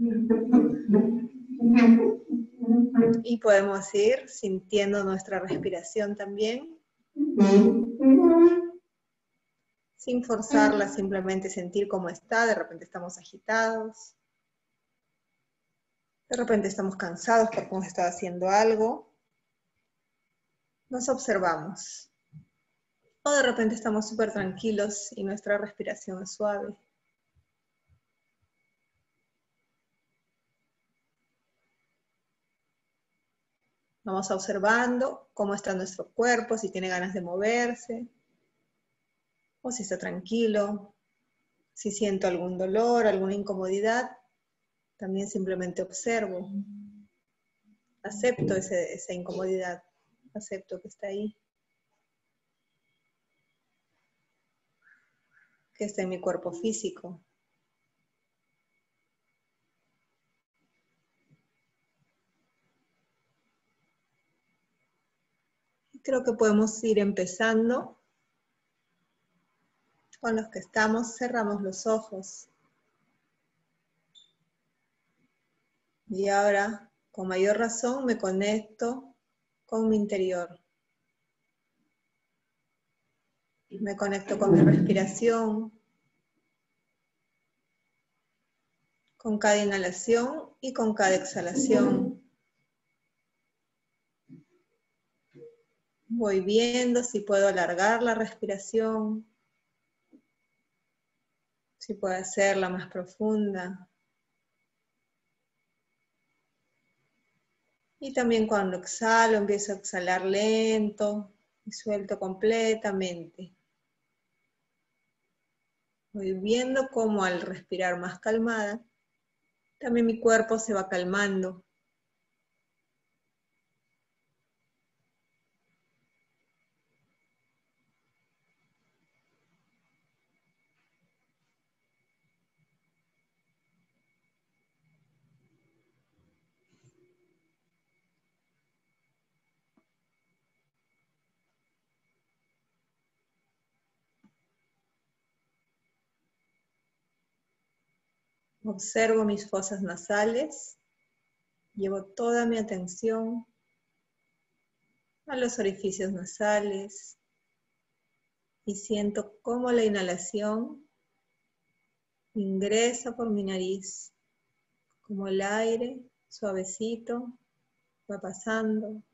Y podemos ir sintiendo nuestra respiración también. Sin forzarla, simplemente sentir cómo está. De repente estamos agitados. De repente estamos cansados porque hemos estado haciendo algo. Nos observamos. O de repente estamos súper tranquilos y nuestra respiración es suave. Vamos observando cómo está nuestro cuerpo, si tiene ganas de moverse, o si está tranquilo, si siento algún dolor, alguna incomodidad, también simplemente observo. Acepto esa incomodidad, acepto que está ahí, que está en mi cuerpo físico. Creo que podemos ir empezando. Con los que estamos, cerramos los ojos. Y ahora, con mayor razón, me conecto con mi interior. Me conecto con mi respiración, con cada inhalación y con cada exhalación. Voy viendo si puedo alargar la respiración, si puedo hacerla más profunda. Y también cuando exhalo, empiezo a exhalar lento y suelto completamente. Voy viendo cómo al respirar más calmada, también mi cuerpo se va calmando. Observo mis fosas nasales, llevo toda mi atención a los orificios nasales y siento cómo la inhalación ingresa por mi nariz, como el aire suavecito va pasando.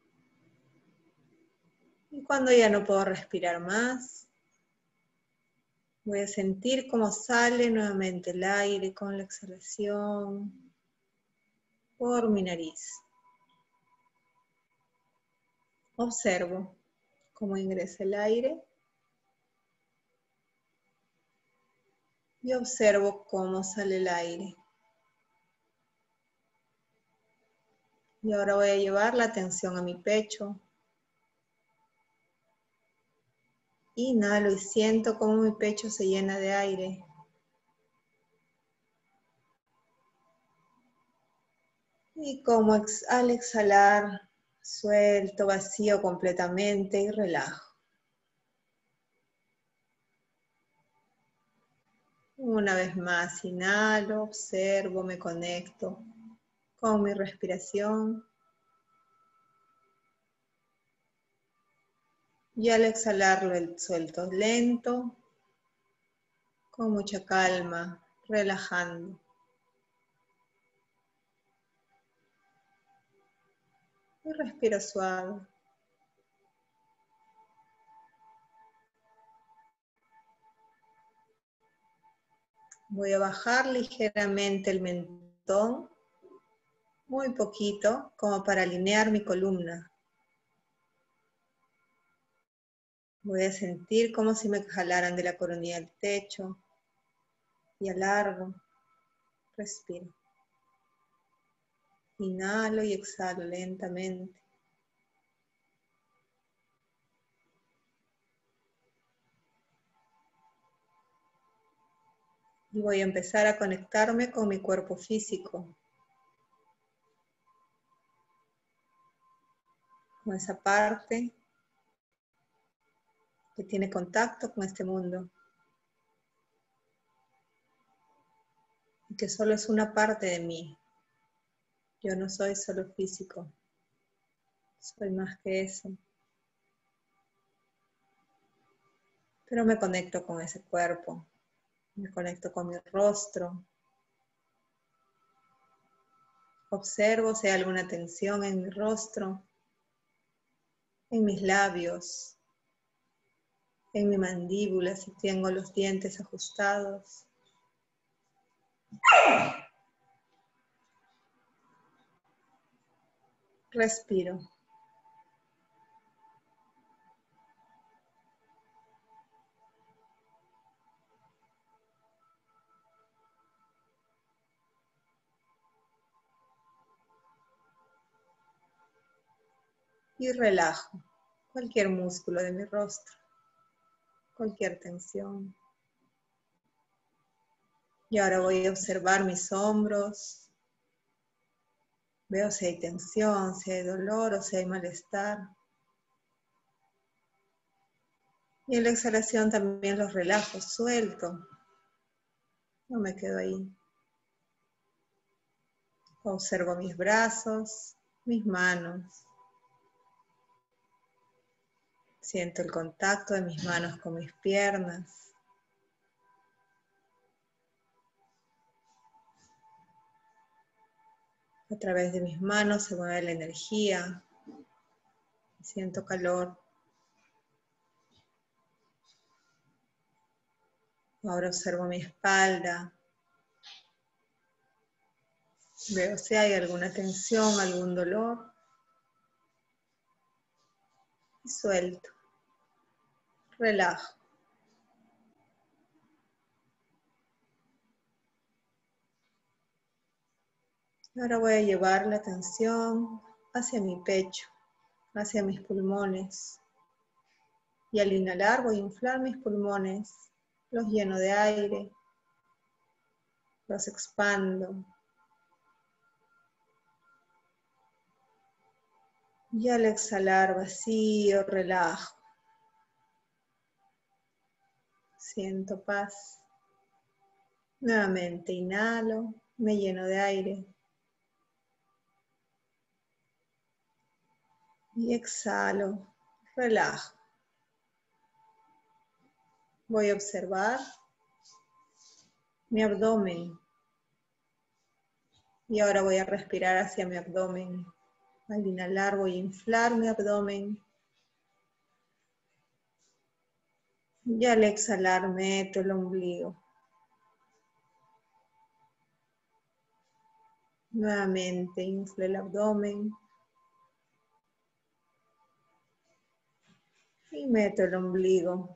Y cuando ya no puedo respirar más, voy a sentir cómo sale nuevamente el aire con la exhalación por mi nariz. Observo cómo ingresa el aire y observo cómo sale el aire. Y ahora voy a llevar la atención a mi pecho. Inhalo y siento cómo mi pecho se llena de aire. Y como al exhalar, suelto, vacío completamente y relajo. Una vez más, inhalo, observo, me conecto con mi respiración. Y al exhalarlo, suelto lento, con mucha calma, relajando. Y respiro suave. Voy a bajar ligeramente el mentón, muy poquito, como para alinear mi columna. Voy a sentir como si me jalaran de la coronilla del techo y alargo. Respiro. Inhalo y exhalo lentamente. Y voy a empezar a conectarme con mi cuerpo físico. Con esa parte que tiene contacto con este mundo. y que solo es una parte de mí. Yo no soy solo físico, soy más que eso. Pero me conecto con ese cuerpo, me conecto con mi rostro. Observo si hay alguna tensión en mi rostro, en mis labios, en mi mandíbula, si tengo los dientes ajustados. Respiro. Y relajo cualquier músculo de mi rostro, cualquier tensión. Y ahora voy a observar mis hombros. Veo si hay tensión, si hay dolor o si hay malestar. Y en la exhalación también los relajo, suelto. No me quedo ahí. Observo mis brazos, mis manos. Siento el contacto de mis manos con mis piernas. A través de mis manos se mueve la energía. Siento calor. Ahora observo mi espalda. Veo si hay alguna tensión, algún dolor. Y suelto. Relajo. Ahora voy a llevar la atención hacia mi pecho, hacia mis pulmones. Y al inhalar voy a inflar mis pulmones. Los lleno de aire. Los expando. Y al exhalar vacío, relajo. Siento paz. Nuevamente inhalo, me lleno de aire. Y exhalo, relajo. Voy a observar mi abdomen. Y ahora voy a respirar hacia mi abdomen. Al inhalar voy a inflar mi abdomen. Y al exhalar meto el ombligo. Nuevamente inflo el abdomen. Y meto el ombligo.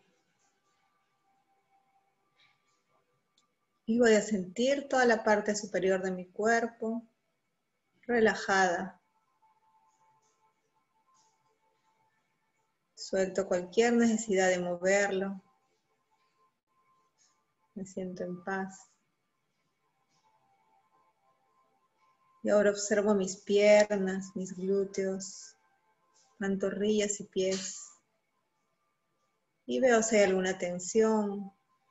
Y voy a sentir toda la parte superior de mi cuerpo relajada. Suelto cualquier necesidad de moverlo. Me siento en paz. Y ahora observo mis piernas, mis glúteos, pantorrillas y pies. Y veo si hay alguna tensión.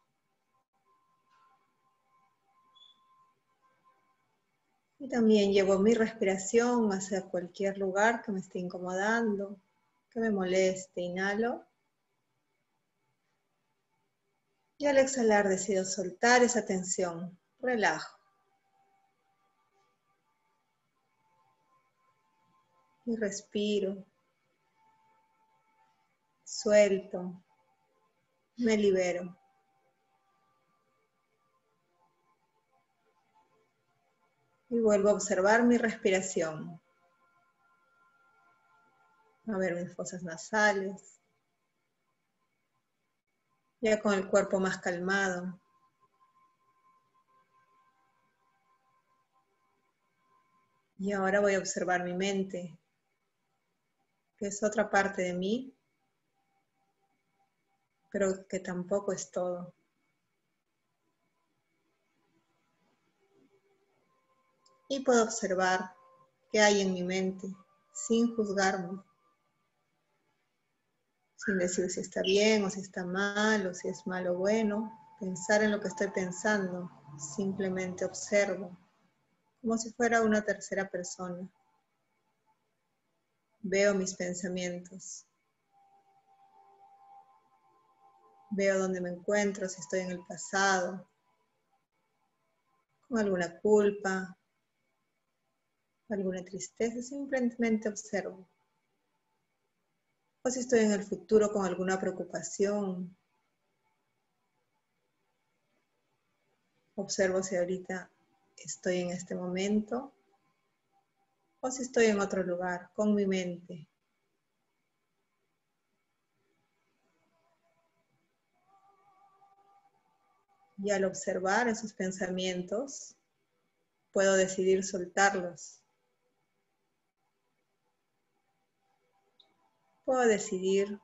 Y también llevo mi respiración hacia cualquier lugar que me esté incomodando, que me moleste. Inhalo. Y al exhalar decido soltar esa tensión. Relajo. Y respiro. Suelto. Me libero. Y vuelvo a observar mi respiración. A ver mis fosas nasales. Ya con el cuerpo más calmado. Y ahora voy a observar mi mente, que es otra parte de mí, pero que tampoco es todo. Y puedo observar qué hay en mi mente, sin juzgarme, sin decir si está bien o si está mal, o si es malo o bueno, pensar en lo que estoy pensando. Simplemente observo, como si fuera una tercera persona. Veo mis pensamientos. Veo dónde me encuentro, si estoy en el pasado, con alguna culpa, alguna tristeza, simplemente observo. O si estoy en el futuro con alguna preocupación, observo si ahorita estoy en este momento o si estoy en otro lugar, con mi mente. Y al observar esos pensamientos, puedo decidir soltarlos. Puedo decidir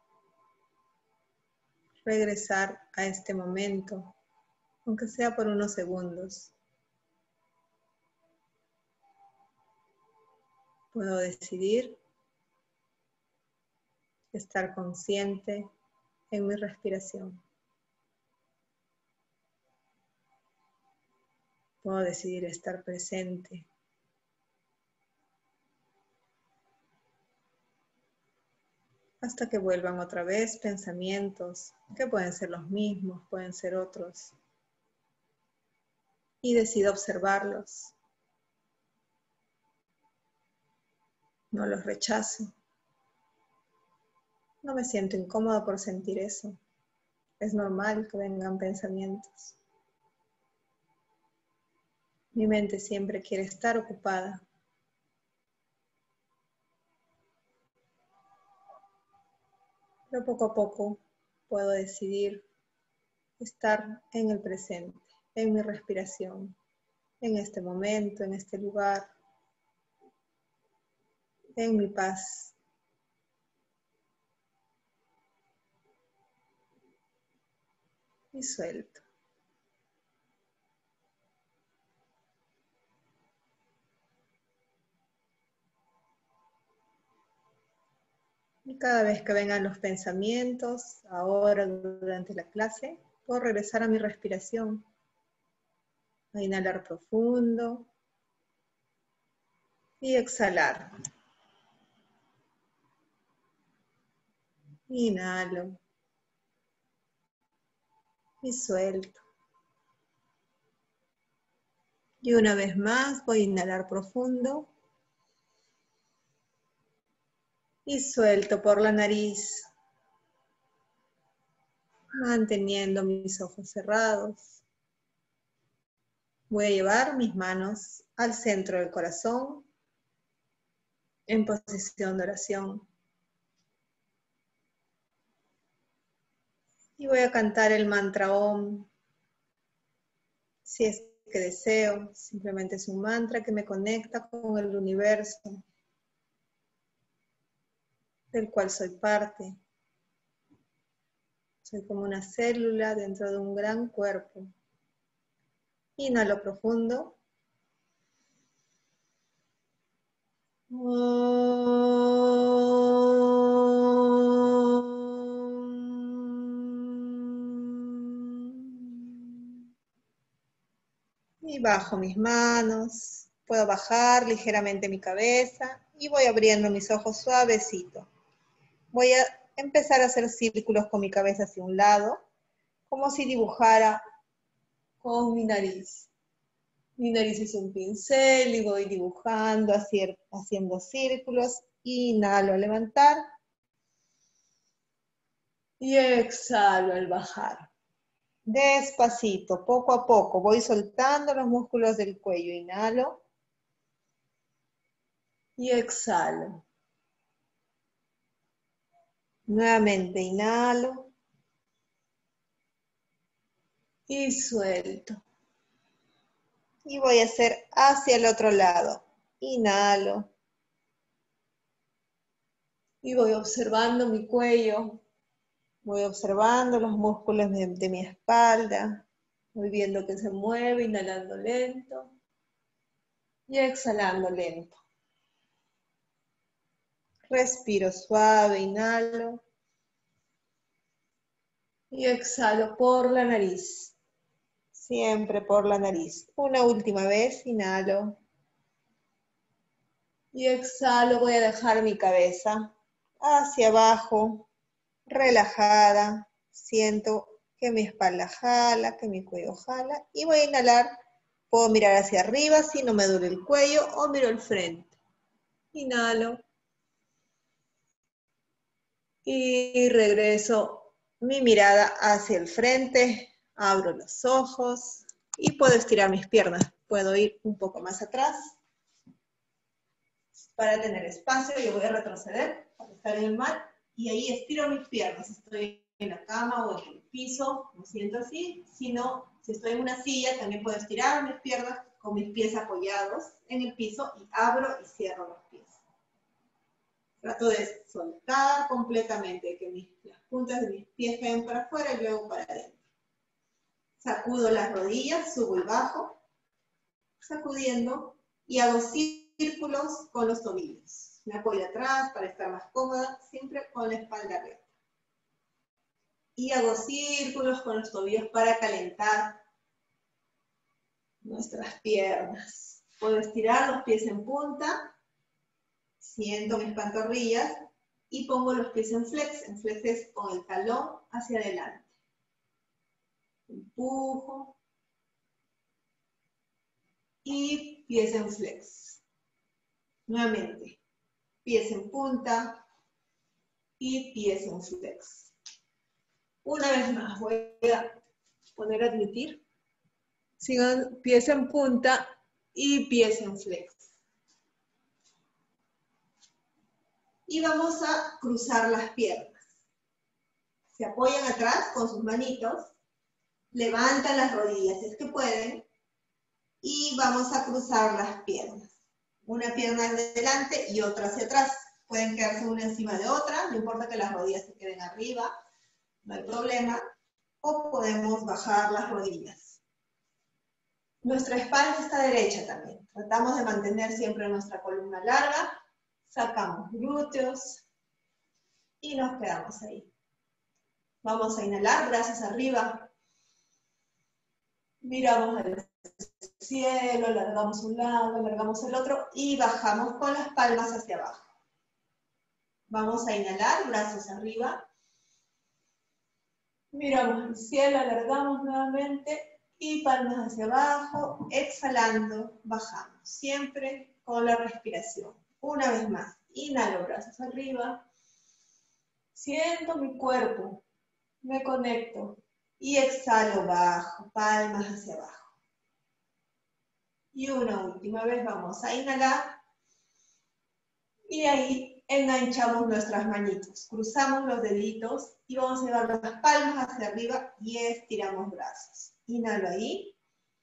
regresar a este momento, aunque sea por unos segundos. Puedo decidir estar consciente en mi respiración. Puedo decidir estar presente. Hasta que vuelvan otra vez pensamientos, que pueden ser los mismos, pueden ser otros. Y decido observarlos. No los rechazo. No me siento incómoda por sentir eso. Es normal que vengan pensamientos. Mi mente siempre quiere estar ocupada. Pero poco a poco puedo decidir estar en el presente, en mi respiración, en este momento, en este lugar, en mi paz. Y suelto. Y cada vez que vengan los pensamientos, ahora durante la clase, puedo regresar a mi respiración. A inhalar profundo y exhalar. Inhalo y suelto. Y una vez más voy a inhalar profundo y suelto por la nariz, manteniendo mis ojos cerrados. Voy a llevar mis manos al centro del corazón en posición de oración. Y voy a cantar el mantra Om. Si es que deseo, simplemente es un mantra que me conecta con el universo, del cual soy parte. Soy como una célula dentro de un gran cuerpo. Inhalo profundo. Y bajo mis manos. Puedo bajar ligeramente mi cabeza y voy abriendo mis ojos suavecito. Voy a empezar a hacer círculos con mi cabeza hacia un lado, como si dibujara con mi nariz. Mi nariz es un pincel y voy dibujando, haciendo círculos. Inhalo al levantar y exhalo al bajar. Despacito, poco a poco, voy soltando los músculos del cuello. Inhalo y exhalo. Nuevamente inhalo y suelto. Y voy a hacer hacia el otro lado. Inhalo. Y voy observando mi cuello. Voy observando los músculos de mi espalda. Voy viendo que se mueve, inhalando lento. Y exhalando lento. Respiro suave, inhalo. Y exhalo por la nariz. Siempre por la nariz. Una última vez, inhalo. Y exhalo, voy a dejar mi cabeza hacia abajo, relajada. Siento que mi espalda jala, que mi cuello jala. Y voy a inhalar. Puedo mirar hacia arriba si no me duele el cuello o miro el frente. Inhalo. Y regreso mi mirada hacia el frente. Abro los ojos y puedo estirar mis piernas. Puedo ir un poco más atrás para tener espacio. Yo voy a retroceder para estar en el mat y ahí estiro mis piernas. Estoy en la cama o en el piso, me siento así. Si no, si estoy en una silla, también puedo estirar mis piernas con mis pies apoyados en el piso y abro y cierro los pies. Trato de soltar completamente, que las puntas de mis pies queden para afuera y luego para adentro. Sacudo las rodillas, subo y bajo, sacudiendo, y hago círculos con los tobillos. Me apoyo atrás para estar más cómoda, siempre con la espalda recta. Y hago círculos con los tobillos para calentar nuestras piernas. Puedo estirar los pies en punta, siento mis pantorrillas y pongo los pies en flex. En flex es con el talón hacia adelante. Empujo. Y pies en flex. Nuevamente, pies en punta y pies en flex. Una vez más, voy a poner a admitir. Sigan pies en punta y pies en flex. Y vamos a cruzar las piernas. Se apoyan atrás con sus manitos, levantan las rodillas, si es que pueden, y vamos a cruzar las piernas. Una pierna hacia adelante y otra hacia atrás. Pueden quedarse una encima de otra, no importa que las rodillas se queden arriba, no hay problema. O podemos bajar las rodillas. Nuestra espalda está derecha también. Tratamos de mantener siempre nuestra columna larga. Sacamos glúteos y nos quedamos ahí. Vamos a inhalar, brazos arriba. Miramos al cielo, alargamos un lado, alargamos el otro y bajamos con las palmas hacia abajo. Vamos a inhalar, brazos arriba. Miramos al cielo, alargamos nuevamente y palmas hacia abajo. Exhalando, bajamos. Siempre con la respiración. Una vez más. Inhalo, brazos arriba. Siento mi cuerpo. Me conecto. Y exhalo, bajo. Palmas hacia abajo. Y una última vez vamos a inhalar. Y ahí enganchamos nuestras manitos. Cruzamos los deditos y vamos a llevar las palmas hacia arriba y estiramos brazos. Inhalo ahí.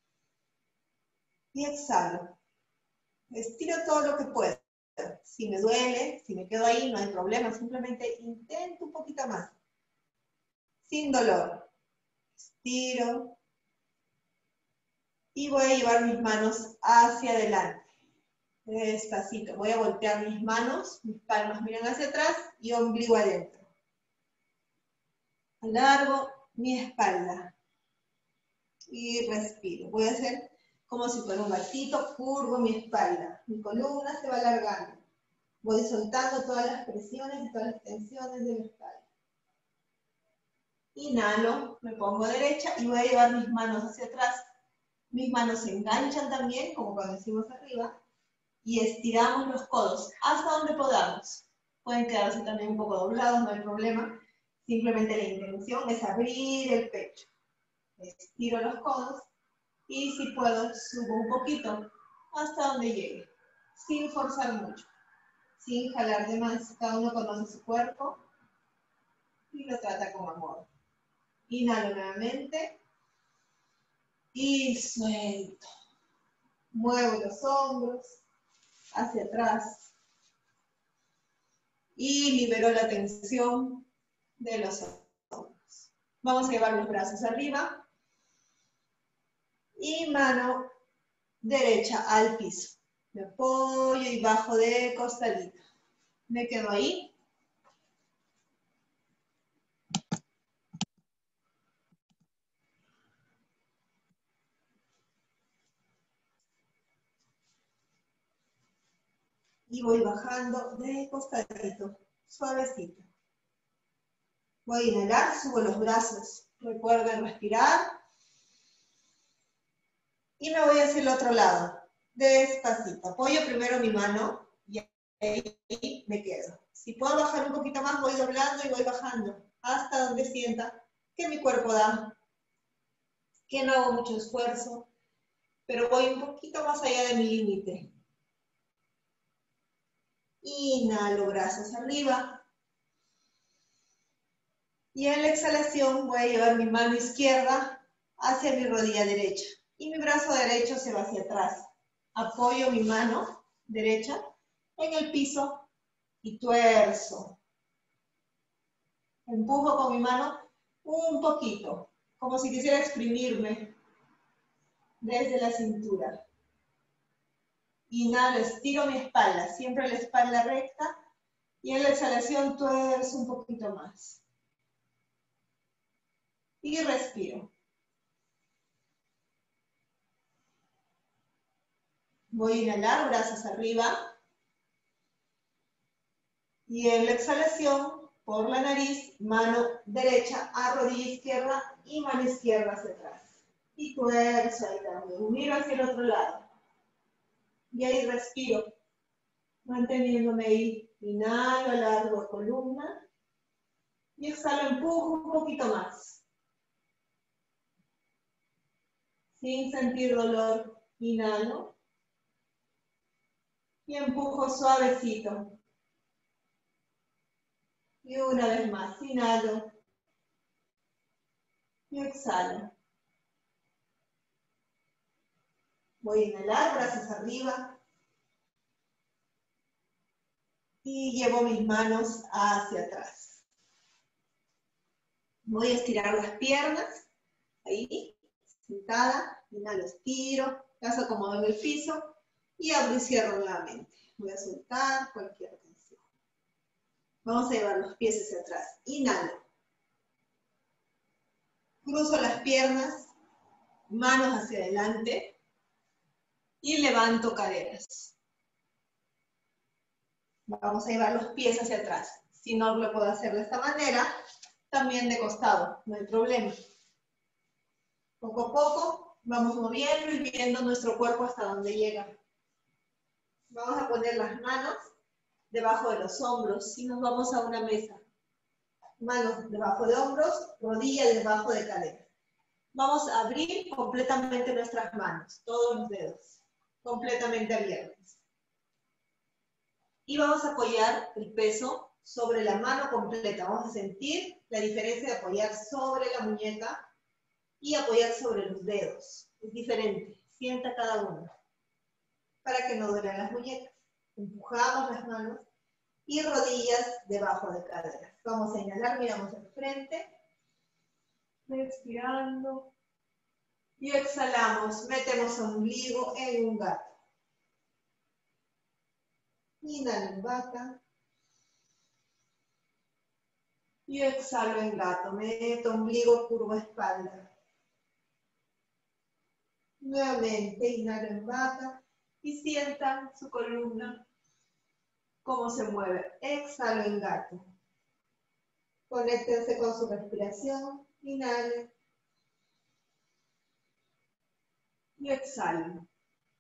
Y exhalo. Estiro todo lo que pueda. Si me duele, si me quedo ahí, no hay problema. Simplemente intento un poquito más. Sin dolor. Estiro. Y voy a llevar mis manos hacia adelante. Despacito. Voy a voltear mis manos. Mis palmas miran hacia atrás y ombligo adentro. Alargo mi espalda. Y respiro. Voy a hacer como si fuera un gatito, curvo mi espalda. Mi columna se va alargando. Voy soltando todas las presiones y todas las tensiones de la espalda. Inhalo, me pongo derecha y voy a llevar mis manos hacia atrás. Mis manos se enganchan también, como cuando decimos arriba, y estiramos los codos hasta donde podamos. Pueden quedarse también un poco doblados, no hay problema. Simplemente la intención es abrir el pecho. Estiro los codos y si puedo subo un poquito hasta donde llegue, sin forzar mucho, sin jalar de más. Cada uno conoce su cuerpo y lo trata con amor. Inhalo nuevamente y suelto. Muevo los hombros hacia atrás y libero la tensión de los hombros. Vamos a llevar los brazos arriba y mano derecha al piso. Me apoyo y bajo de costadito. Me quedo ahí. Y voy bajando de costadito, suavecito. Voy a inhalar, subo los brazos. Recuerden respirar. Y me voy hacia el otro lado, despacito. Apoyo primero mi mano y ahí me quedo. Si puedo bajar un poquito más, voy doblando y voy bajando hasta donde sienta que mi cuerpo da, que no hago mucho esfuerzo, pero voy un poquito más allá de mi límite. Inhalo, brazos arriba. Y en la exhalación voy a llevar mi mano izquierda hacia mi rodilla derecha. Y mi brazo derecho se va hacia atrás. Apoyo mi mano derecha en el piso y tuerzo. Empujo con mi mano un poquito, como si quisiera exprimirme desde la cintura. Inhalo, estiro mi espalda, siempre la espalda recta. Y en la exhalación tuerzo un poquito más. Y respiro. Voy a inhalar, brazos arriba. Y en la exhalación, por la nariz, mano derecha a rodilla izquierda y mano izquierda hacia atrás. Y tuerzo ahí también. Miro hacia el otro lado. Y ahí respiro, manteniéndome ahí. Inhalo, alargo columna. Y exhalo, empujo un poquito más. Sin sentir dolor, inhalo. Y empujo suavecito. Y una vez más, inhalo. Y exhalo. Voy a inhalar, brazos arriba. Y llevo mis manos hacia atrás. Voy a estirar las piernas. Ahí, sentada. Inhalo, estiro. Las acomodo en el piso. Y abro y cierro nuevamente. Voy a soltar cualquier tensión. Vamos a llevar los pies hacia atrás. Inhalo. Cruzo las piernas. Manos hacia adelante. Y levanto caderas. Vamos a llevar los pies hacia atrás. Si no lo puedo hacer de esta manera, también de costado, no hay problema. Poco a poco vamos moviendo y viendo nuestro cuerpo hasta donde llega. Vamos a poner las manos debajo de los hombros y nos vamos a una mesa. Manos debajo de hombros, rodillas debajo de cadera. Vamos a abrir completamente nuestras manos, todos los dedos, completamente abiertos. Y vamos a apoyar el peso sobre la mano completa. Vamos a sentir la diferencia de apoyar sobre la muñeca y apoyar sobre los dedos. Es diferente. Sienta cada uno. Para que no duelan las muñecas. Empujamos las manos y rodillas debajo de caderas. Vamos a inhalar, miramos al frente. Respirando. Y exhalamos. Metemos ombligo en un gato. Inhalo en vaca. Y exhalo en gato. Meto ombligo, curvo espalda. Nuevamente inhalo en vaca. Y sientan su columna. Cómo se mueve. Exhalo en gato. Conéctense con su respiración. Inhalo. Y exhalo.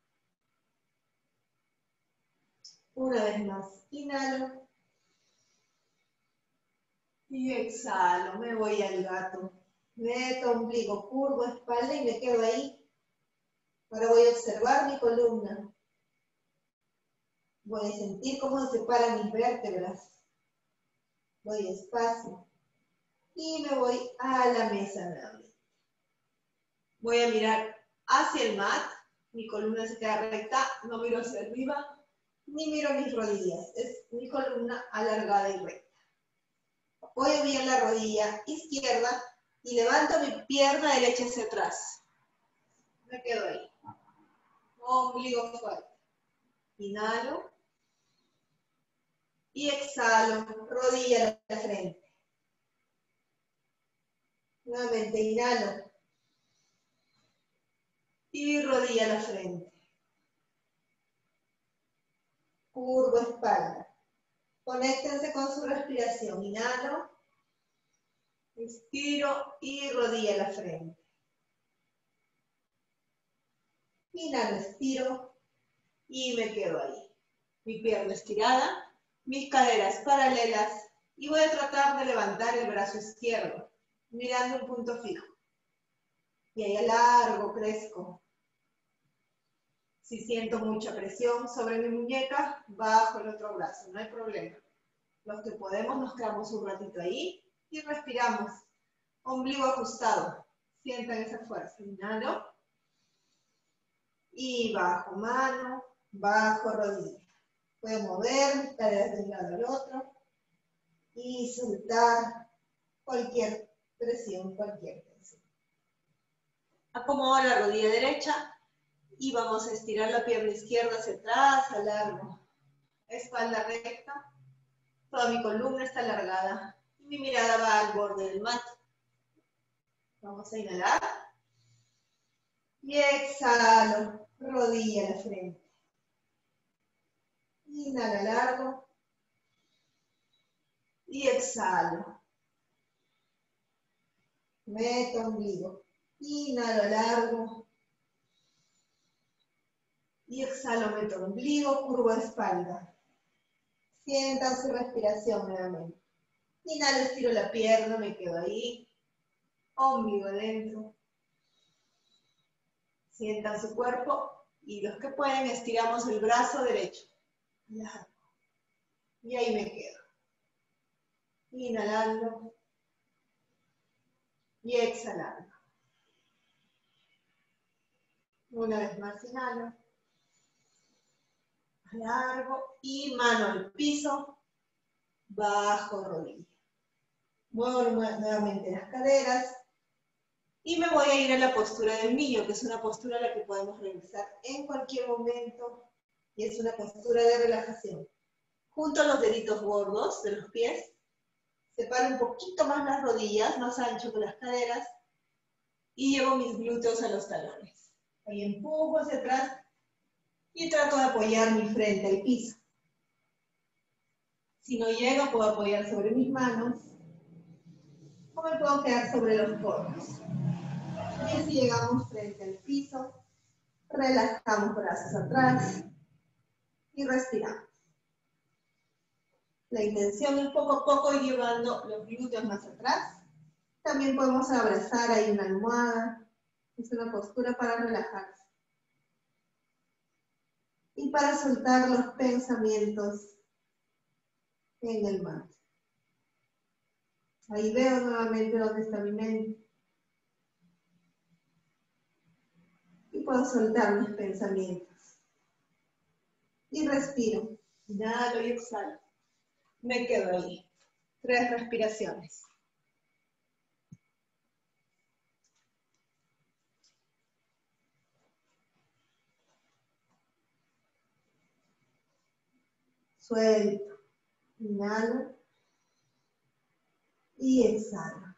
Una vez más. Inhalo. Y exhalo. Me voy al gato. Meto ombligo, curvo espalda y me quedo ahí. Ahora voy a observar mi columna. Voy a sentir cómo se separan mis vértebras. Voy despacio. Y me voy a la mesa nuevamente. Voy a mirar hacia el mat. Mi columna se queda recta. No miro hacia arriba, ni miro mis rodillas. Es mi columna alargada y recta. Apoyo bien la rodilla izquierda y levanto mi pierna derecha hacia atrás. Me quedo ahí. Ombligo fuerte. Inhalo. Y exhalo. Rodilla a la frente. Nuevamente inhalo. Y rodilla a la frente. curvo espalda. Conéctense con su respiración. Inhalo, estiro y rodilla a la frente. Inhalo, estiro y me quedo ahí. Mi pierna estirada, mis caderas paralelas y voy a tratar de levantar el brazo izquierdo, mirando un punto fijo. Y ahí alargo, crezco. Si siento mucha presión sobre mi muñeca, bajo el otro brazo, no hay problema. Los que podemos nos quedamos un ratito ahí y respiramos. Ombligo ajustado. Sientan esa fuerza. Inhalo. Y bajo mano, bajo rodilla. Puedo mover mis caderas de un lado al otro y soltar cualquier presión, cualquier tensión. Acomodo la rodilla derecha y vamos a estirar la pierna izquierda hacia atrás, alargo. Espalda recta, toda mi columna está alargada y mi mirada va al borde del mat. Vamos a inhalar y exhalo, rodilla a la frente. Inhala largo y exhalo. Meto ombligo. Inhalo largo y exhalo, meto ombligo, curvo espalda. Sientan su respiración nuevamente. Inhalo, estiro la pierna, me quedo ahí. Ombligo adentro. Sientan su cuerpo y los que pueden estiramos el brazo derecho. Largo. Y ahí me quedo. Inhalando y exhalando. Una vez más inhalo. Largo y mano al piso. Bajo rodilla. Muevo nuevamente las caderas. Y me voy a ir a la postura del niño, que es una postura a la que podemos regresar en cualquier momento. Y es una postura de relajación. Junto a los deditos gordos de los pies. Separo un poquito más las rodillas, más ancho que las caderas. Y llevo mis glúteos a los talones. Ahí empujo hacia atrás. Y trato de apoyar mi frente al piso. Si no llego, puedo apoyar sobre mis manos. O me puedo quedar sobre los codos. Y si llegamos frente al piso, relajamos brazos atrás y respiramos. La intención es poco a poco ir llevando los glúteos más atrás. También podemos abrazar ahí una almohada. Es una postura para relajarse. Y para soltar los pensamientos en el mat. Ahí veo nuevamente dónde está mi mente. Y puedo soltar mis pensamientos. Y respiro. Inhalo y exhalo. Me quedo ahí. 3 respiraciones. Suelto. Inhalo. Y exhalo.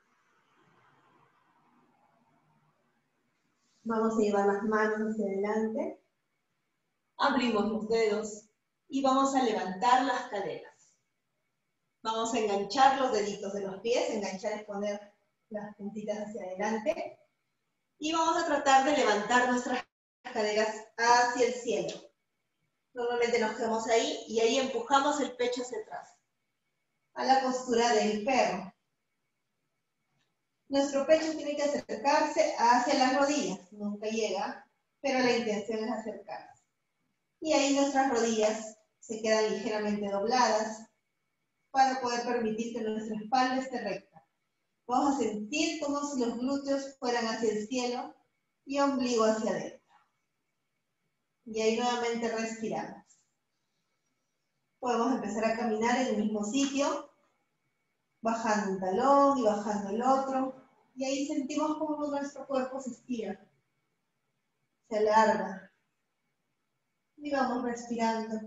Vamos a llevar las manos hacia adelante. Abrimos los dedos y vamos a levantar las caderas. Vamos a enganchar los deditos de los pies. Enganchar es poner las puntitas hacia adelante. Y vamos a tratar de levantar nuestras caderas hacia el cielo. Normalmente nos quedamos ahí y ahí empujamos el pecho hacia atrás. A la postura del perro. Nuestro pecho tiene que acercarse hacia las rodillas. Nunca llega, pero la intención es acercarse. Y ahí nuestras rodillas se quedan ligeramente dobladas para poder permitir que nuestra espalda esté recta. Vamos a sentir como si los glúteos fueran hacia el cielo y ombligo hacia adentro. Y ahí nuevamente respiramos. Podemos empezar a caminar en el mismo sitio, bajando un talón y bajando el otro. Y ahí sentimos cómo nuestro cuerpo se estira, se alarga. Y vamos respirando.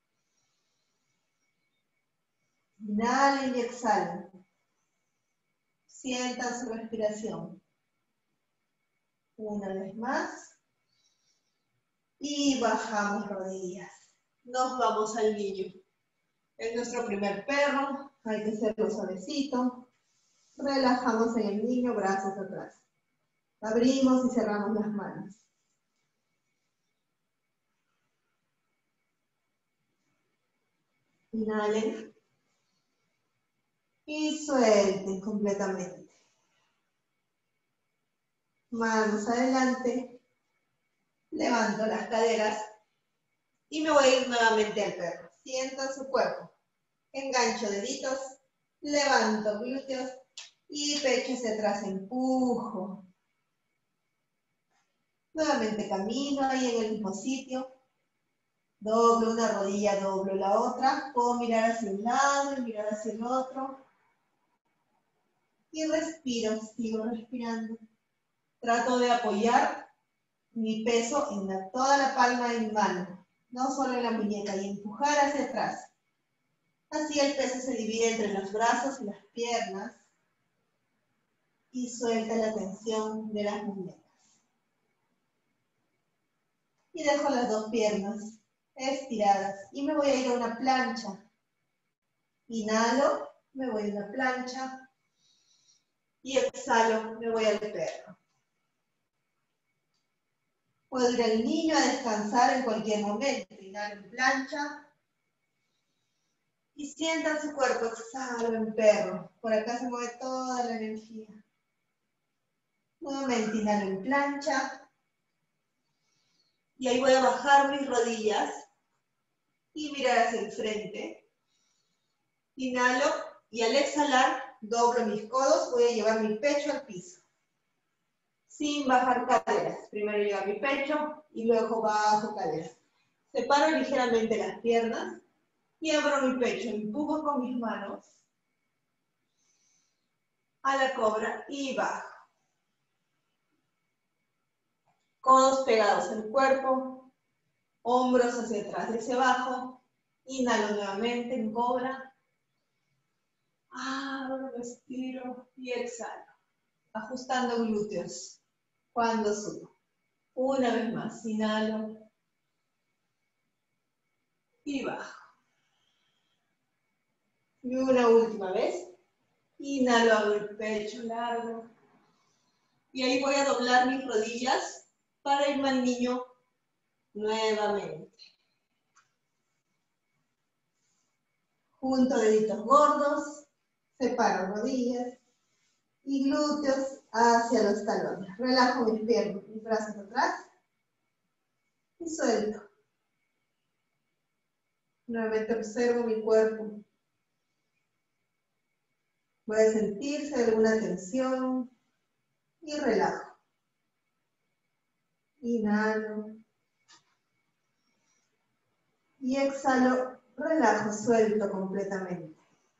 Inhalen y exhalen. Sientan su respiración. Una vez más. Y bajamos rodillas. nos vamos al niño. Es nuestro primer perro, hay que hacerlo suavecito. Relajamos en el niño, brazos atrás. Abrimos y cerramos las manos. Inhalen. Y suelten completamente. Manos adelante. Levanto las caderas. Y me voy a ir nuevamente al perro. Siento su cuerpo. Engancho deditos. Levanto glúteos. Y pecho hacia atrás. Empujo. Nuevamente camino ahí en el mismo sitio. Doblo una rodilla, doblo la otra. Puedo mirar hacia un lado y mirar hacia el otro. Y respiro, sigo respirando. Trato de apoyar mi peso en toda la palma de mi mano, no solo en la muñeca, y empujar hacia atrás. Así el peso se divide entre los brazos y las piernas y suelta la tensión de las muñecas. Y dejo las dos piernas estiradas y me voy a ir a una plancha. Inhalo, me voy a una plancha. Y exhalo, me voy al perro. Puedo ir al niño a descansar en cualquier momento. Inhalo en plancha. Y sientan su cuerpo, exhalo en perro. Por acá se mueve toda la energía. Nuevamente inhalo en plancha. Y ahí voy a bajar mis rodillas y mirar hacia el frente. Inhalo y al exhalar doblo mis codos, voy a llevar mi pecho al piso. Sin bajar caderas. Primero llevo mi pecho y luego bajo caderas. Separo ligeramente las piernas y abro mi pecho. Empujo con mis manos a la cobra y bajo. Codos pegados al cuerpo, hombros hacia atrás y hacia abajo. Inhalo nuevamente en cobra. Abro, respiro y exhalo. Ajustando glúteos cuando subo. Una vez más, inhalo y bajo. Y una última vez. Inhalo, abro el pecho largo. Y ahí voy a doblar mis rodillas para irme al niño nuevamente. Junto deditos gordos, separo rodillas y glúteos hacia los talones. Relajo mis piernas, mis brazos atrás y suelto. Nuevamente observo mi cuerpo. Puede sentirse alguna tensión y relajo. Inhalo y exhalo, relajo, suelto completamente.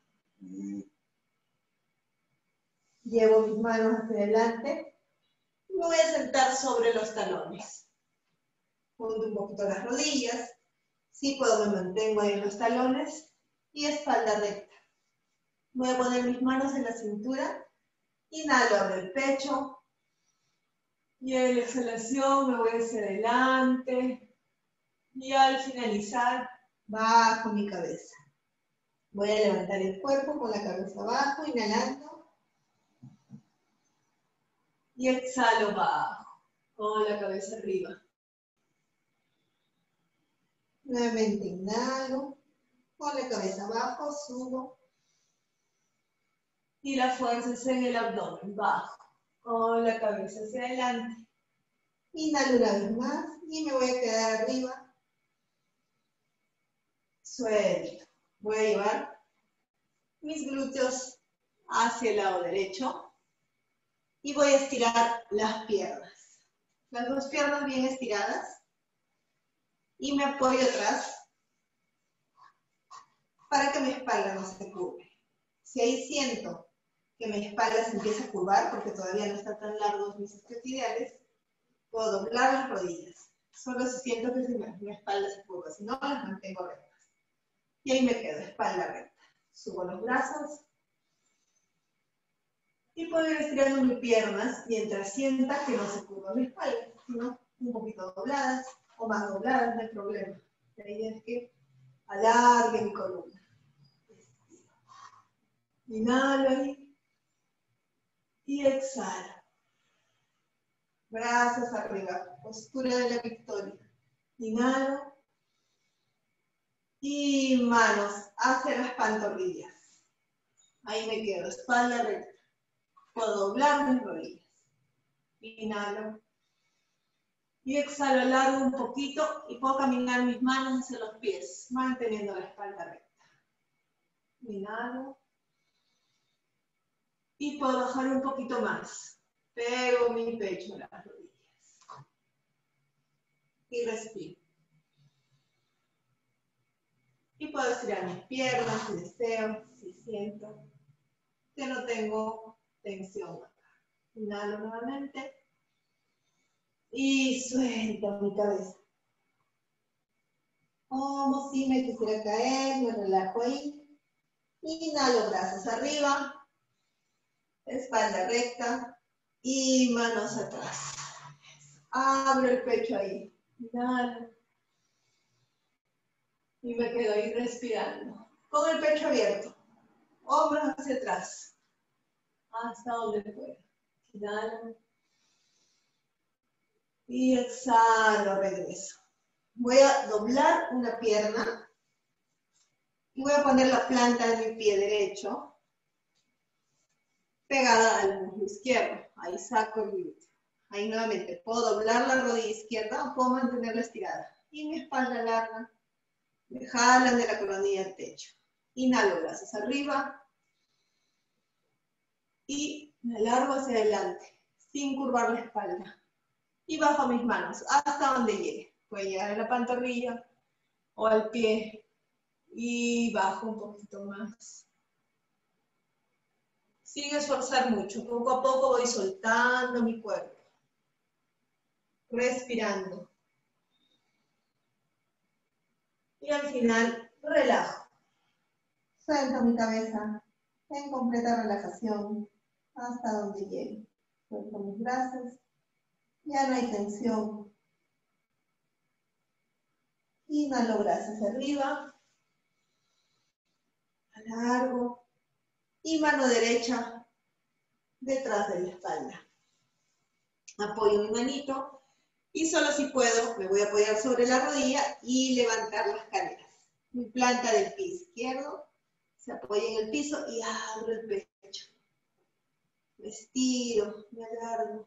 Llevo mis manos hacia adelante y me voy a sentar sobre los talones. Junto un poquito las rodillas. Si puedo, me mantengo ahí en los talones y espalda recta. Voy a poner mis manos en la cintura. Inhalo, abro el pecho. Y en la exhalación me voy hacia adelante. Y al finalizar, bajo mi cabeza. Voy a levantar el cuerpo con la cabeza abajo, inhalando. Y exhalo bajo, con la cabeza arriba. Nuevamente inhalo, con la cabeza abajo, subo. Y la fuerza es en el abdomen, bajo, con la cabeza hacia adelante. Inhalo una vez más y me voy a quedar arriba. Suelto. Voy a llevar mis glúteos hacia el lado derecho. Y voy a estirar las piernas. Las dos piernas bien estiradas. Y me apoyo atrás para que mi espalda no se curve. Si ahí siento que mi espalda se empieza a curvar, porque todavía no están tan largos mis isquiotibiales, puedo doblar las rodillas. Solo si siento que mi espalda se curva, si no, las mantengo rectas. Y ahí me quedo, espalda recta. Subo los brazos. Y puedo ir estirando mis piernas mientras sienta que no se curva mi espalda, sino un poquito dobladas o más dobladas, no hay problema. La idea es que alargue mi columna. Inhalo ahí. Y exhalo. Brazos arriba. Postura de la victoria. Inhalo. Y manos hacia las pantorrillas. Ahí me quedo, espalda recta. Puedo doblar mis rodillas. Inhalo. Y exhalo, largo un poquito y puedo caminar mis manos hacia los pies, manteniendo la espalda recta. Inhalo. Y puedo bajar un poquito más. Pego mi pecho a las rodillas. Y respiro. Y puedo estirar mis piernas si deseo, si siento que no tengo tensión acá. Inhalo nuevamente. Y suelto mi cabeza. Como si me quisiera caer, me relajo ahí. Inhalo, brazos arriba. Espalda recta. Y manos atrás. Abro el pecho ahí. Inhalo. Y me quedo ahí respirando. Con el pecho abierto. Hombros hacia atrás. Hasta donde pueda. Inhalo. Y exhalo, regreso. Voy a doblar una pierna. Y voy a poner la planta de mi pie derecho pegada al muslo izquierdo. Ahí saco el glúteo. Ahí nuevamente. Puedo doblar la rodilla izquierda o puedo mantenerla estirada. Y mi espalda larga. Me jalan de la coronilla al techo. Inhalo, brazos arriba. Y me alargo hacia adelante, sin curvar la espalda. Y bajo mis manos hasta donde llegue. Voy a llegar a la pantorrilla o al pie. Y bajo un poquito más. Sin esforzar mucho. Poco a poco voy soltando mi cuerpo. Respirando. Y al final, relajo. Suelto mi cabeza en completa relajación hasta donde llegue. Suelto mis brazos. Ya no hay tensión. Inhalo, brazos arriba. Alargo. Y mano derecha detrás de la espalda. Apoyo mi manito. Y solo si puedo, me voy a apoyar sobre la rodilla y levantar las caderas. Mi planta del pie izquierdo se apoya en el piso y abro el pecho. Me estiro, me alargo.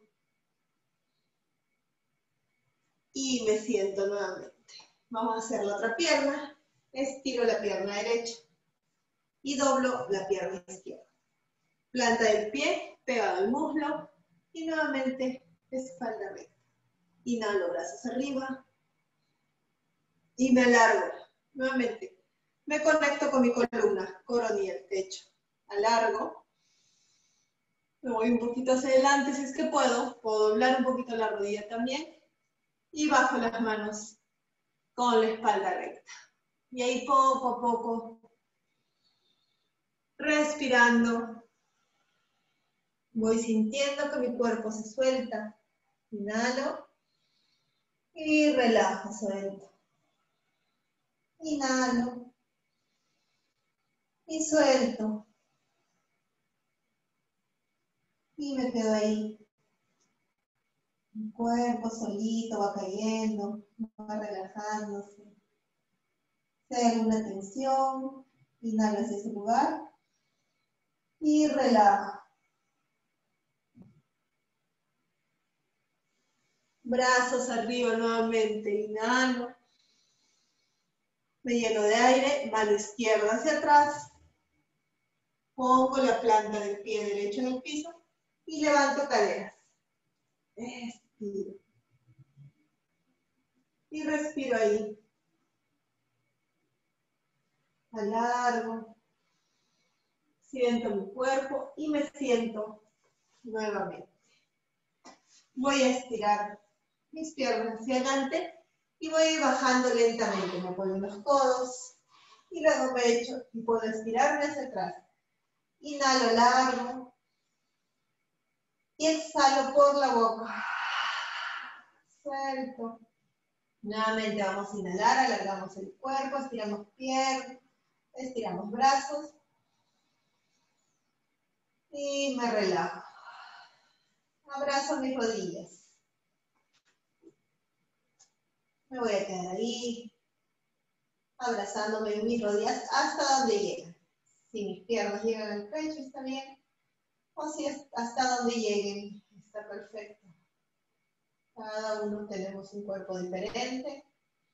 Y me siento nuevamente. Vamos a hacer la otra pierna. Estiro la pierna derecha. Y doblo la pierna izquierda. Planta del pie, pegado al muslo. Y nuevamente, espalda recta. Inhalo, brazos arriba. Y me alargo. Nuevamente. Me conecto con mi columna, coronilla al techo. Alargo. Me voy un poquito hacia adelante si es que puedo. Puedo doblar un poquito la rodilla también. Y bajo las manos con la espalda recta. Y ahí poco a poco, respirando, voy sintiendo que mi cuerpo se suelta. Inhalo y relajo, suelto. Inhalo y suelto. Y me quedo ahí. Mi cuerpo solito va cayendo, va relajándose. Si hay alguna tensión, inhalo hacia ese lugar y relajo. Brazos arriba nuevamente, inhalo. Me lleno de aire, mano izquierda hacia atrás. Pongo la planta del pie derecho en el piso y levanto caderas. Estiro. Y respiro ahí. Alargo. Siento mi cuerpo y me siento nuevamente. Voy a estirar mis piernas hacia adelante y voy a ir bajando lentamente. Me apoyo en los codos y luego me echo y puedo estirarme hacia atrás. Inhalo largo y exhalo por la boca. Suelto. Nuevamente vamos a inhalar, alargamos el cuerpo, estiramos piernas, estiramos brazos. Y me relajo. Abrazo mis rodillas. Me voy a quedar ahí, abrazándome en mis rodillas hasta donde lleguen. Si mis piernas llegan al pecho, está bien. O si es hasta donde lleguen, está perfecto. Cada uno tenemos un cuerpo diferente.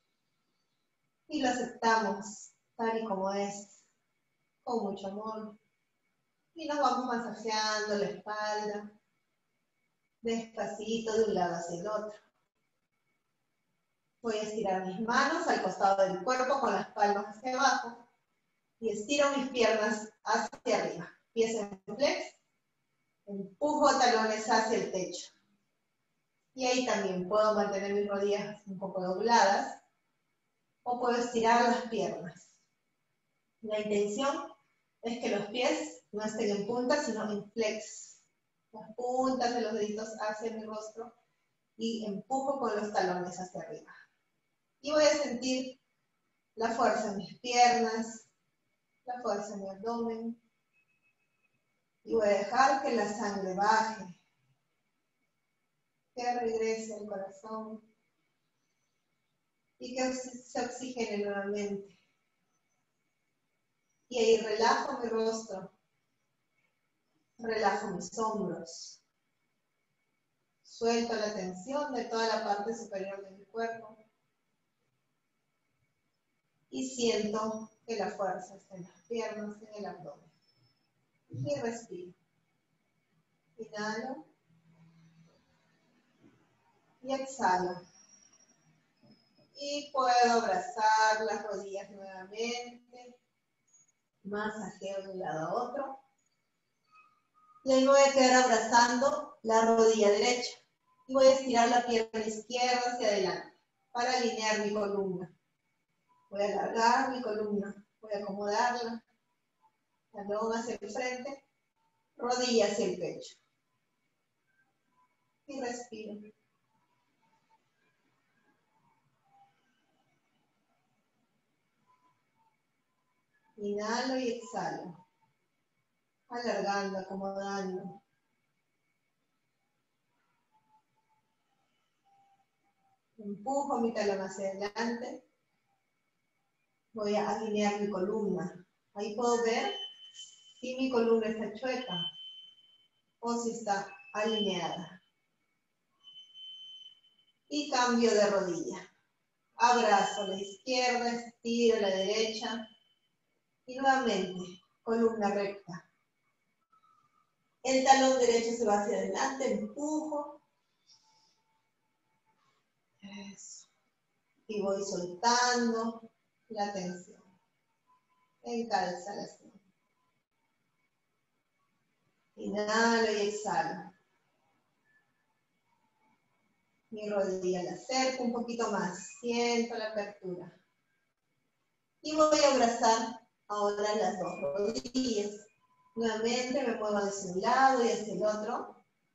Y lo aceptamos tal y como es, con mucho amor. Y nos vamos masajeando la espalda, despacito de un lado hacia el otro. Voy a estirar mis manos al costado del cuerpo con las palmas hacia abajo y estiro mis piernas hacia arriba. Pies en flex, empujo talones hacia el techo. Y ahí también puedo mantener mis rodillas un poco dobladas o puedo estirar las piernas. La intención es que los pies no estén en punta, sino en flex. Las puntas de los deditos hacia mi rostro y empujo con los talones hacia arriba. Y voy a sentir la fuerza en mis piernas, la fuerza en mi abdomen. Y voy a dejar que la sangre baje, que regrese al corazón y que se oxigene nuevamente. Y ahí relajo mi rostro, relajo mis hombros, suelto la tensión de toda la parte superior de mi cuerpo. Y siento que la fuerza está en las piernas, en el abdomen. Y respiro. Inhalo. Y exhalo. Y puedo abrazar las rodillas nuevamente. Masajeo de un lado a otro. Y ahí voy a quedar abrazando la rodilla derecha. Y voy a estirar la pierna izquierda hacia adelante para alinear mi columna. Voy a alargar mi columna. Voy a acomodarla. Talón hacia el frente. Rodilla hacia el pecho. Y respiro. Inhalo y exhalo. Alargando, acomodando. Empujo mi talón hacia adelante. Voy a alinear mi columna. Ahí puedo ver si mi columna está chueca o si está alineada. Y cambio de rodilla. Abrazo la izquierda, estiro la derecha. Y nuevamente, columna recta. El talón derecho se va hacia adelante, empujo. Eso. Y voy soltando la tensión. En exhalación. Inhalo y exhalo. Mi rodilla la acerco un poquito más. Siento la apertura. Y voy a abrazar ahora las dos rodillas. Nuevamente me muevo hacia un lado y hacia el otro.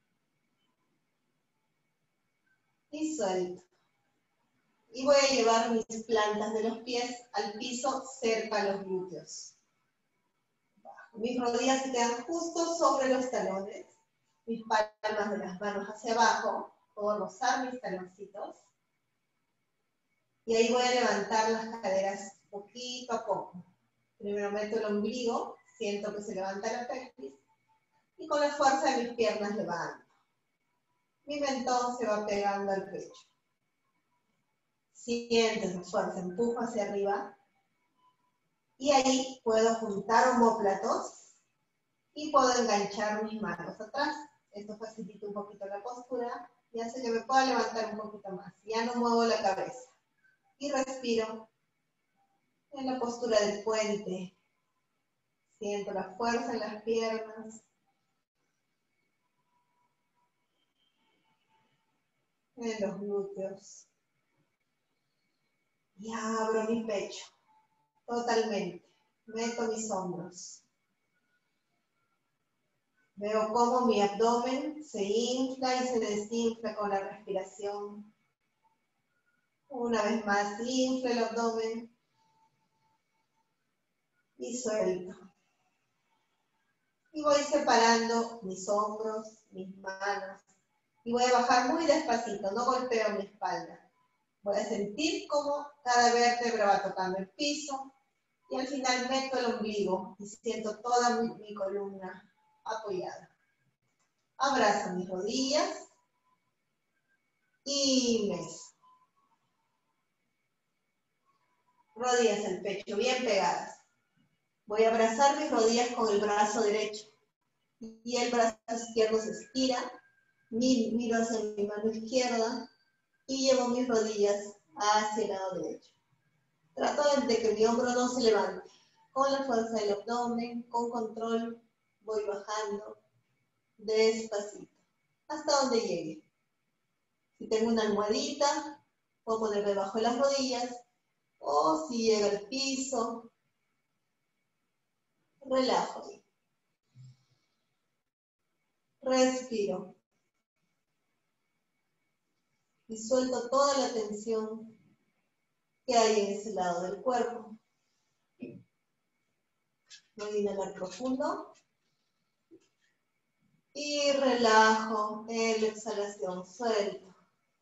Y suelto. Y voy a llevar mis plantas de los pies al piso cerca a los glúteos. Mis rodillas se quedan justo sobre los talones. Mis palmas de las manos hacia abajo. Puedo rozar mis taloncitos. Y ahí voy a levantar las caderas poquito a poco. Primero meto el ombligo, siento que se levanta la pelvis. Y con la fuerza de mis piernas levanto. Mi mentón se va pegando al pecho. Siento esa fuerza, empujo hacia arriba. Y ahí puedo juntar omóplatos y puedo enganchar mis manos atrás. Esto facilita un poquito la postura y hace que me pueda levantar un poquito más. Ya no muevo la cabeza. Y respiro en la postura del puente. Siento la fuerza en las piernas. En los glúteos. Y abro mi pecho. Totalmente. Meto mis hombros. Veo cómo mi abdomen se infla y se desinfla con la respiración. Una vez más, inflo el abdomen y suelto. Y voy separando mis hombros, mis manos. Y voy a bajar muy despacito, no golpeo mi espalda. Voy a sentir cómo cada vértebra va tocando el piso. Y al final meto el ombligo y siento toda mi columna apoyada. Abrazo mis rodillas y meso. Rodillas al pecho bien pegadas. Voy a abrazar mis rodillas con el brazo derecho y el brazo izquierdo se estira. Miro hacia mi mano izquierda y llevo mis rodillas hacia el lado derecho. Trato de que mi hombro no se levante. Con la fuerza del abdomen, con control, voy bajando despacito hasta donde llegue. Si tengo una almohadita, puedo ponerme debajo de las rodillas, o si llega al piso, relajo. Respiro. Y suelto toda la tensión que hay en ese lado del cuerpo. Voy a inhalar profundo. Y relajo en la exhalación, suelto.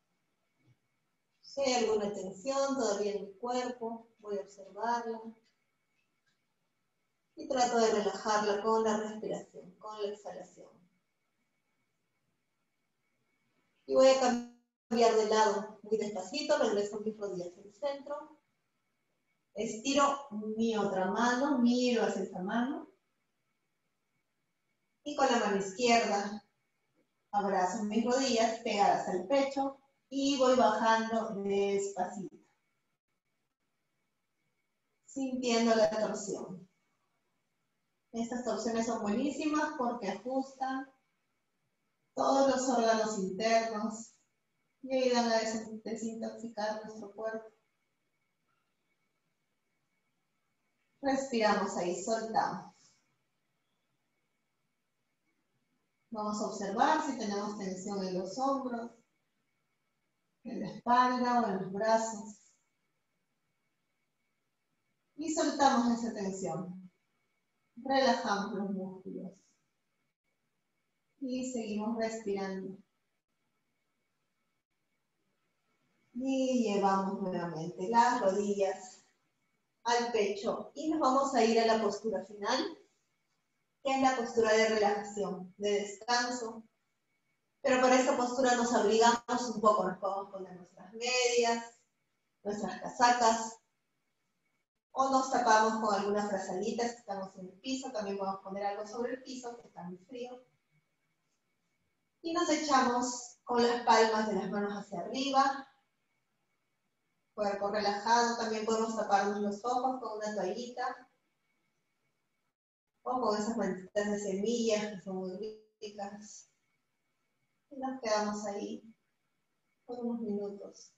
Si hay alguna tensión todavía en mi cuerpo, voy a observarla. Y trato de relajarla con la respiración, con la exhalación. Y voy a cambiar de lado muy despacito, regreso mis rodillas al centro. Estiro mi otra mano, miro hacia esa mano. Y con la mano izquierda abrazo mis rodillas pegadas al pecho y voy bajando despacito, sintiendo la torsión. Estas torsiones son buenísimas porque ajustan todos los órganos internos y ayudan a desintoxicar nuestro cuerpo. Respiramos ahí, soltamos. Vamos a observar si tenemos tensión en los hombros, en la espalda o en los brazos. Y soltamos esa tensión. Relajamos los músculos. Y seguimos respirando. Y llevamos nuevamente las rodillas al pecho. Y nos vamos a ir a la postura final, que es la postura de relajación, de descanso. Pero para esta postura nos abrigamos un poco, nos podemos poner nuestras medias, nuestras casacas, o nos tapamos con algunas frazaditas que estamos en el piso, también podemos poner algo sobre el piso que está muy frío. Y nos echamos con las palmas de las manos hacia arriba, cuerpo relajado, también podemos taparnos los ojos con una toallita, o con esas mantitas de semillas que son muy ricas. Y nos quedamos ahí por unos minutos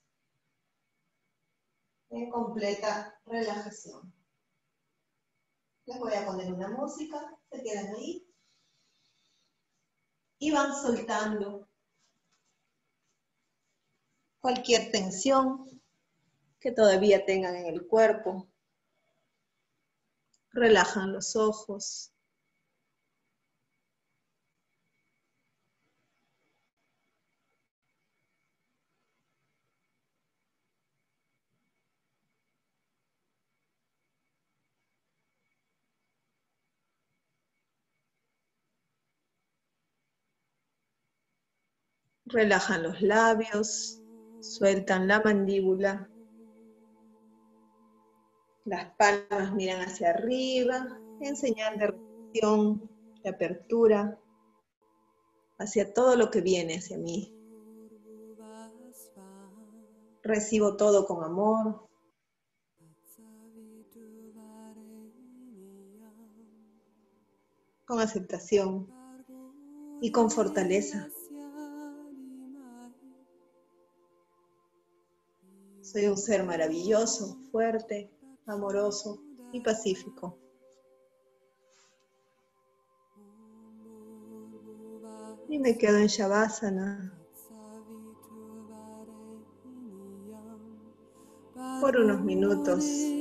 en completa relajación. Les voy a poner una música, se quedan ahí y van soltando cualquier tensión que todavía tengan en el cuerpo. Relajan los ojos. Relajan los labios, sueltan la mandíbula. Las palmas miran hacia arriba, en señal de relajación, de apertura, hacia todo lo que viene hacia mí. Recibo todo con amor. Con aceptación y con fortaleza. Soy un ser maravilloso, fuerte, amoroso y pacífico. Y me quedo en Shavasana. por unos minutos.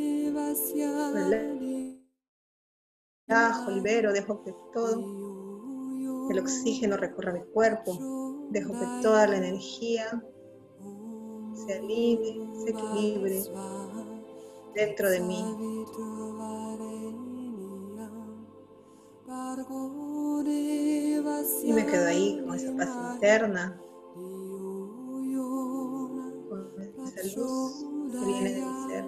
Relajo, libero, dejo que todo el oxígeno recorra mi cuerpo. Dejo que toda la energía se alinee, se equilibre dentro de mí. Y me quedo ahí con esa paz interna, con esa luz que viene de mi ser.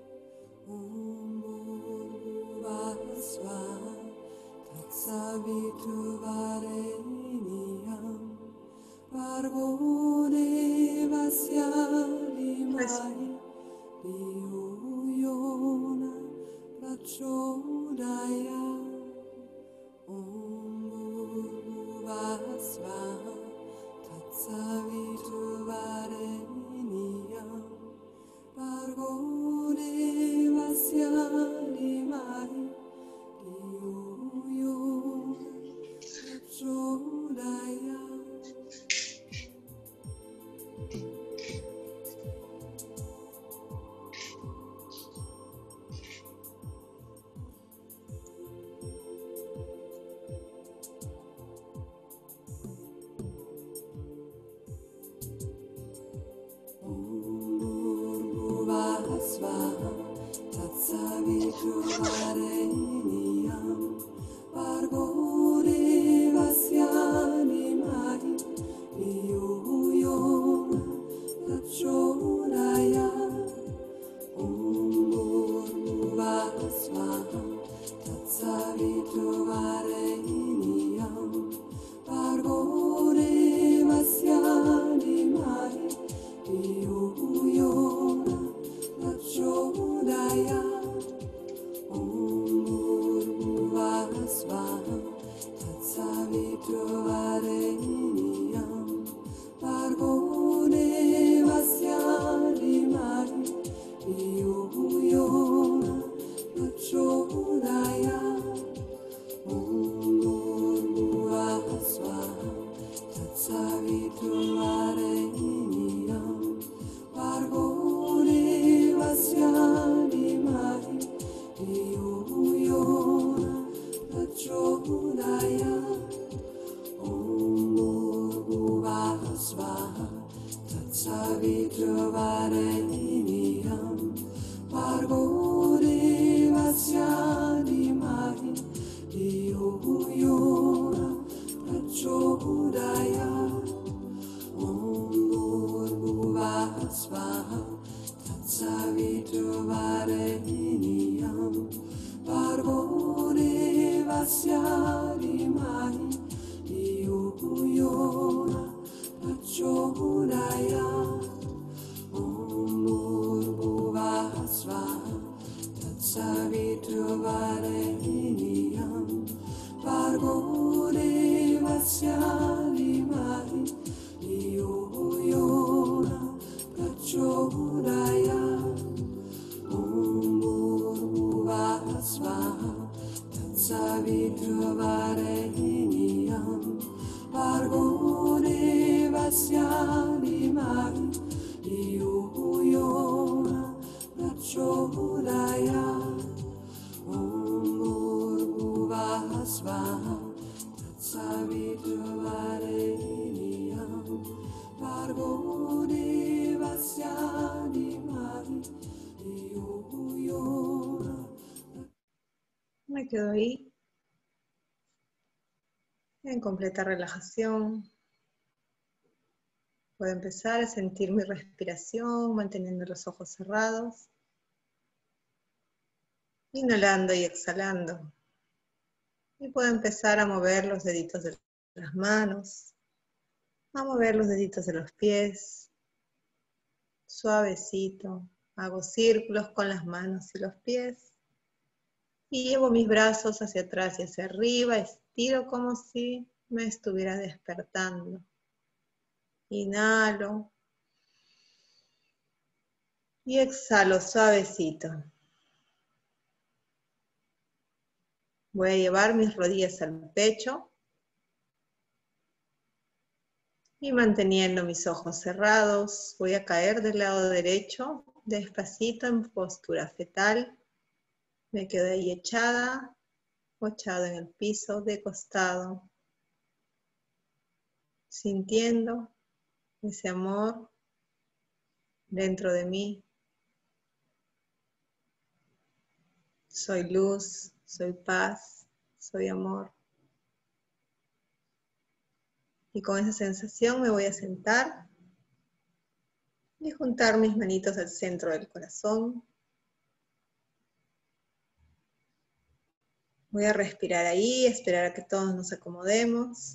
Me quedo ahí en completa relajación. Puedo empezar a sentir mi respiración manteniendo los ojos cerrados, inhalando y exhalando. Y puedo empezar a mover los deditos de las manos, a mover los deditos de los pies, suavecito. Hago círculos con las manos y los pies. Y llevo mis brazos hacia atrás y hacia arriba, estiro como si me estuviera despertando. Inhalo y exhalo suavecito. Voy a llevar mis rodillas al pecho y manteniendo mis ojos cerrados, voy a caer del lado derecho Despacito en postura fetal. Me quedo ahí echada o echado en el piso de costado. Sintiendo ese amor dentro de mí. Soy luz, soy paz, soy amor. Y con esa sensación me voy a sentar y juntar mis manitos al centro del corazón. Voy a respirar ahí, esperar a que todos nos acomodemos.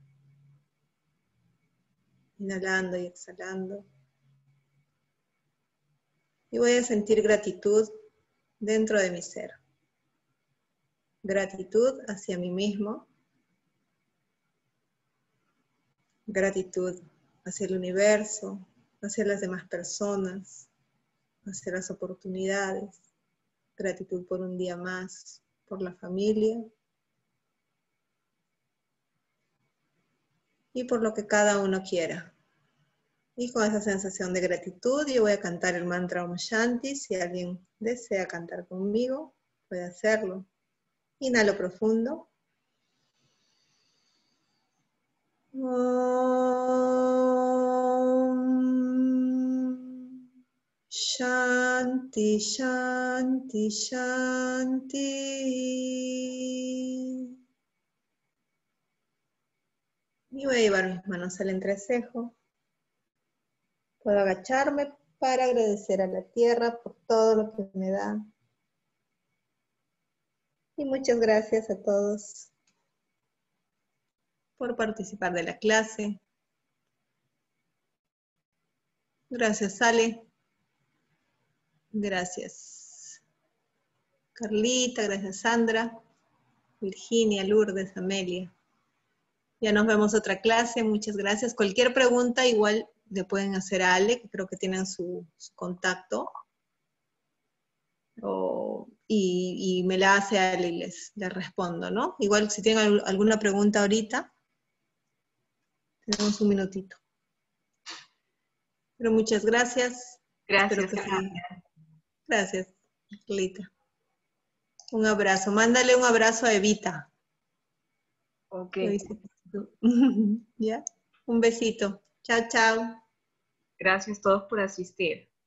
Inhalando y exhalando. Y voy a sentir gratitud dentro de mi ser. Gratitud hacia mí mismo. Gratitud hacia el universo, hacia las demás personas, hacia las oportunidades. Gratitud por un día más, por la familia. Y por lo que cada uno quiera. Y con esa sensación de gratitud yo voy a cantar el mantra Om Shanti. Si alguien desea cantar conmigo, puede hacerlo. Inhalo profundo. Om Shanti, Shanti, Shanti. Y voy a llevar mis manos al entrecejo. Puedo agacharme para agradecer a la tierra por todo lo que me da. Y muchas gracias a todos por participar de la clase. Gracias, Ale. Gracias, Carlita. Gracias, Sandra. Virginia, Lourdes, Amelia. Ya nos vemos otra clase. Muchas gracias. Cualquier pregunta igual le pueden hacer a Ale, que creo que tienen su contacto. Y me la hace a Ale y les respondo, ¿no? Igual si tienen alguna pregunta ahorita, tenemos un minutito. Pero muchas gracias. Gracias. Espero que sí. Gracias, Carlita. Un abrazo. Mándale un abrazo a Evita. Ok. ¿Ya? Un besito. Chao, chao. Gracias a todos por asistir.